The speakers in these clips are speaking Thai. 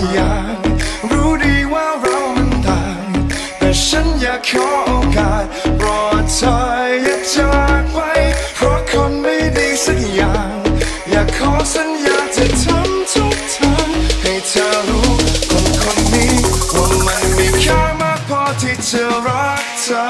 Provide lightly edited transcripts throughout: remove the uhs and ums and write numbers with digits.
อย่างรู้ดีว่าเรามันต่างแต่ฉันอยากขอโอกาสโปรดเธออย่าจากไปเพราะคนไม่ดีสักอย่างอยากขอสัญญาจะทำทุกทางให้เธอรู้คนนี้ว่ามันมีค่ามากพอที่จะรักเธอ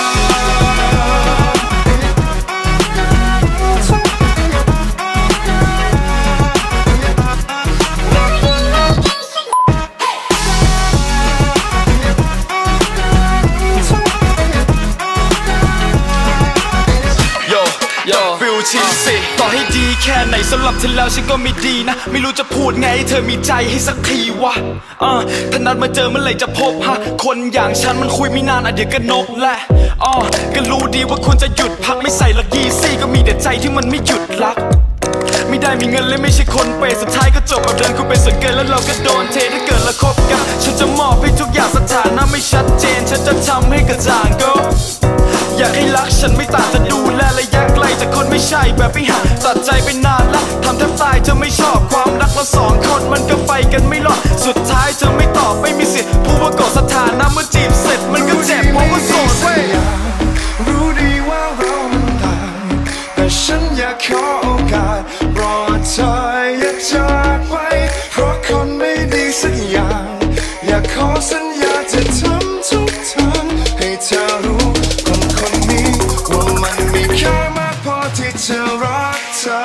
ต่อให้ดีแค่ไหนสำหรับเธอแล้วฉันก็ไม่ดีนะไม่รู้จะพูดไงให้เธอมีใจให้สักทีวะถ้านัดมาเจอเมื่อไหร่จะพบฮะคนอย่างฉันมันคุยไม่นานเดี๋ยวก็นกแหละก็รู้ดีว่าควรจะหยุดพักไม่ใส่หลักยีซี่ก็มีแต่ใจที่มันไม่หยุดรักไม่ได้มีเงินและไม่ใช่คนเปย์สุดท้ายก็จบแบบเดินคุณเป็นส่วนเกินแล้วเราก็โดนเทถ้าเกิดเราคบกันฉันจะมอบให้ทุกอย่างสถานะไม่ชัดเจนฉันจะทำให้กระจ่างก็อยากให้รักฉันไม่ต่างจะดูแลระยะไกลจากคนไม่ใช่แบบไม่ห่างตัดใจไปนานละทำแทบตายเธอไม่ชอบความรักเราสองคนมันก็ไปกันไม่รอดสุดท้ายเธอไม่ตอบไม่มีสิทธิ์พูดว่าโกรธสถานะเมื่อจีบเสร็จมันก็เจ็บเพราะว่าโสดเว้ยรู้ดีว่าเรามันต่างแต่ฉันอยากขอโอกาสโปรดเธออย่าจากไปเพราะคนไม่ดีสักอย่างอยากขอสัญญาจะทำทุกทางให้เธอรู้คนนี้ว่ามันมีค่ามากพอที่จะรักเธอ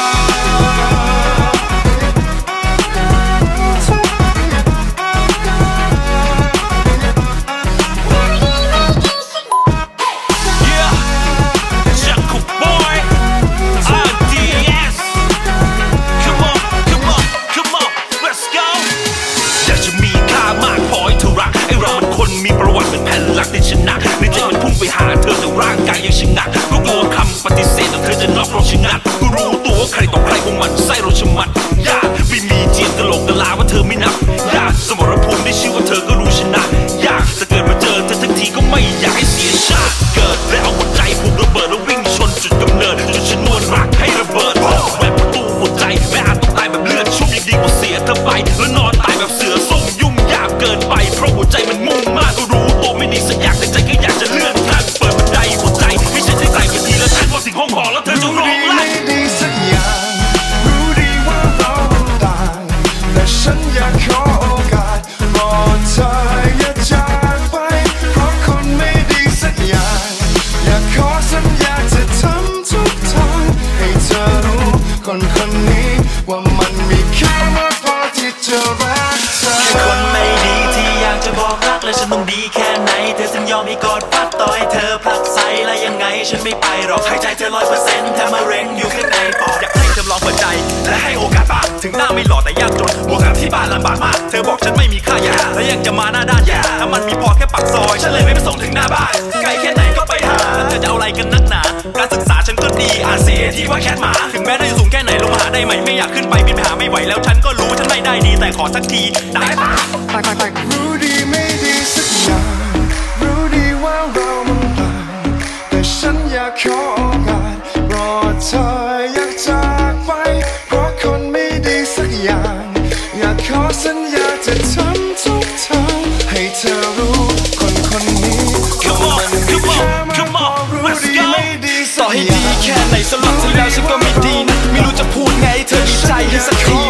ในใจมันพุ่งไปหาเธอแต่ร่างกายยังชะงักก็กลัวคำปฏิเสธแต่เธอจะนอกเราชะงักก็รู้ตัวว่าใครต่อใครพวกมันไส้เราชะมัดยากไม่มีเจียนกะโหลกกะลาว่าเธอไม่นับยากสมรภูมิได้ชื่อว่าเธอก็รู้ชนะยากจะเกิดมาเจอเธอทั้งทีก็ไม่อยากให้เสียชาติเกิดและเอาหัวใจผูกระเบิดแล้ววิ่งชนจุดกำเนิดจนชนวนรักให้ระเบิดแหวกประตูหัวใจแม้อาจต้องตายแบบเลือดชุ่มยังดีกว่าเสียเธอไปแล้วนอนตายแบบเสือส้มยุ่งยากเกินไปเพราะหัวใจมันมุ่งมากก็รู้ตัวไม่ดีสักอย่างแต่ใจก็อยากจะเลื่อนขั้นเปิดบันไดหัวใจให้ฉันได้ไต่กันทีละชั้นพอถึงห้องหอแล้วเธอจะร้องไห้ไม่ดีสักอย่างรู้ดีว่าเราต่างแต่ฉันอยากขอโอกาสโปรดเธออย่าจากไปเพราะคนไม่ดีสักอย่างอยากขอสัญญาจะทำทุกทางให้เธอรู้คนนี้ว่ามันมีค่ามากพอที่จะรักเธอคนไม่ดีที่อยากจะบอกรักและฉันต้องดีแค่ไหนเธอถึงยอมให้กอดฟัดต่อให้เธอผลักไสและยังไงฉันไม่ไปหรอกหายใจเธอ100%ถ้ามะเร็งอยู่ข้างในปอดอยากให้เธอลองเปิดใจและให้โอกาสบ้างถึงหน้าไม่หล่อแต่ยากจนบวกกับที่บ้านลำบากมากเธอบอกฉันไม่มีค่าอย่าและยังจะมาหน้าด้านอย่าถ้ามันมีพอแค่ปากซอยฉันเลยไม่ไปส่งถึงหน้าบ้านไกลแค่ไหนก็ไปหาแล้วเธอจะเอาอะไรกันนักหนาการศึกษาฉันก็ดีอ่านเสียที่ว่าแค่หมาถึงแม้จะสูงแค่ไหนลงมาหาได้ไหมไม่อยากขึ้นไปบินไปหาไม่ไหวแล้วฉันก็รู้ฉันไม่ได้ดีแต่ขอสักทีได้ปะรู้ดีไม่ดีสักอย่างรู้ดีว่าเรามันต่างแต่ฉันอยากขอโอกาสโปรดเธออย่าจากไปเพราะคนไม่ดีสักอย่างอยากขอสัญญาจะทำทุกทางให้เธอรู้คนนี้ว่ามันมีค่ามากพอรู้ดีไม่ดีสักอย่างต่อให้ดีแค่ไหนสำหรับเธอแล้วฉันก็ไม่ดีนะไม่รู้จะพูดไงให้เธอดีใจให้สักที